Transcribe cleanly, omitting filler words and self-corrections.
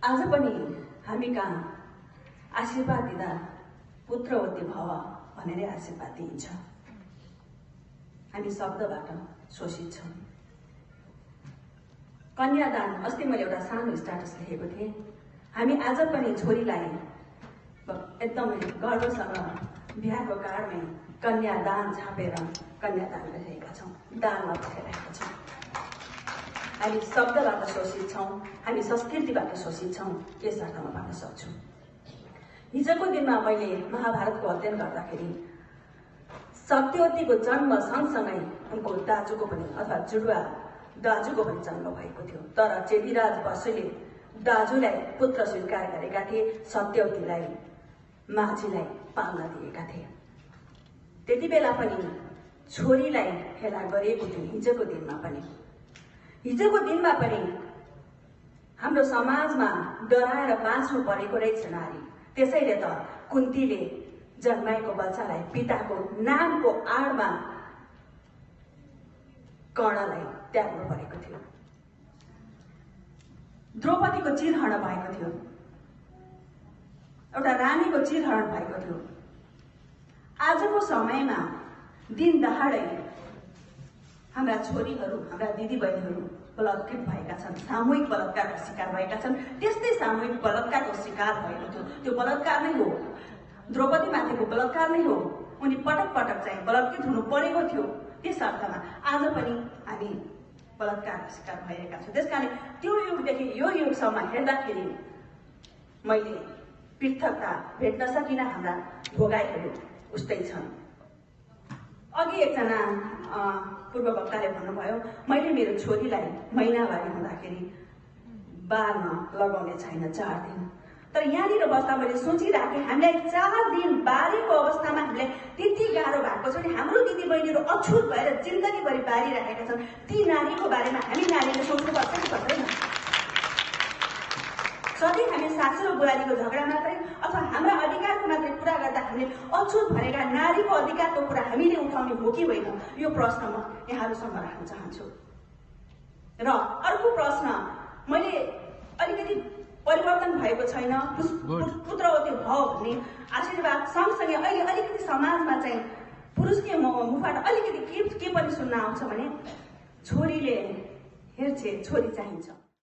आज पनि हामी कहाँ आशीर्वाद दिँदा पुत्रवती भव भनेर आशीर्वाद दिइन्छ। हामी शब्दबाट शोषित छौँ। कन्यादान, अस्ति मैले एउटा सानो स्ट्याटस लेखेको थिएँ। हामी आज पनि छोरीलाई एकदम गर्वसँग बिहाको कार्डमै कन्यादान छापेर कन्यादान गरिरहेका छौँ, दानमा पठाइरहेका छौँ। हामी शब्दबाट शोषित छौँ, हामी संस्कृतिबाट शोषित छौँ, यस अर्थमा भन्न सक्छु। हिजोको दिनमा मैले महाभारतको अध्ययन गर्दाखेरि सत्यवतीको जन्म सँगसँगै उनको दाजुको पनि अथवा जुडुवा दाजुको पनि जन्म भएको थियो। तर चेदिराज बसुले दाजुलाई पुत्र स्वीकार गरेका थिए, सत्यवतीलाई माझीलाई पाल्न दिएका थिए। त्यति बेला पनि छोरीलाई हेला गरिएको थियो। हिजोको दिनमा पनि हाम्रो समाजमा डराएर बाँच्नु परेको रहेछ नारी। त्यसैले त कुन्तीले जन्माएको बच्चालाई पिताको नामको आडमा कर्णलाई त्याग्नु परेको थियो। द्रौपदीको चिरहरण भएको थियो, एउटा रानीको चिरहरण भएको थियो। आजको समयमा दिन दहाडै हाम्रा छोरीहरू, हाम्रा दिदीबहिनीहरू बलात्कृत भएका छन्, सामूहिक बलात्कारको शिकार भएका छन्। त्यस्तै सामूहिक बलात्कारको शिकार भएको थियो। त्यो बलात्कार नै हो, द्रौपदी माथिको बलात्कार नै हो। उनी पटक पटक चाहिँ बलात्कृत हुनु परेको थियो। त्यस अर्थमा आज पनि हामी बलात्कारको शिकार भइरहेका छौँ। त्यसकारण त्यो युगदेखि यो युगसम्म हेर्दाखेरि मैले पृथकता भेट्न सकिनँ। हाम्रा भोगाईहरू उस्तै छन्। अघि एकजना पूर्व वक्ताले भन्नुभयो, मैले मेरो छोरीलाई महिनावारी हुँदाखेरि बारमा लगाउने छैन 4 दिन। तर यहाँनिर बस्दा मैले सोचिराखेँ, हामीलाई 4 दिन बारीको अवस्थामा हामीलाई त्यति गाह्रो भएको छ भने हाम्रो दिदीबहिनीहरू अछुत भएर जिन्दगीभरि बारिरहेका छन्। ती नारीको बारेमा हामी नारीले सोच्नुपर्छ कि पर्दैन? सधैँ हामी सासू र बुहारीको झगडा मात्रै अथवा हाम्रा अधिकारको मात्रै कुरा गर्दा हामीले अछुत भनेका नारीको अधिकारको कुरा हामीले उठाउने हो कि होइन, यो प्रश्न म यहाँहरूसम्म राख्न चाहन्छु। र अर्को प्रश्न, मैले अलिकति परिवर्तन भएको छैन, पुत्रवती भव भन्ने आशीर्वाद सँगसँगै अहिले अलिकति समाजमा चाहिँ पुरुषको मुखबाट अलिकति के पनि सुन्न आउँछ भने छोरीले हेर्छे, छोरी चाहिन्छ।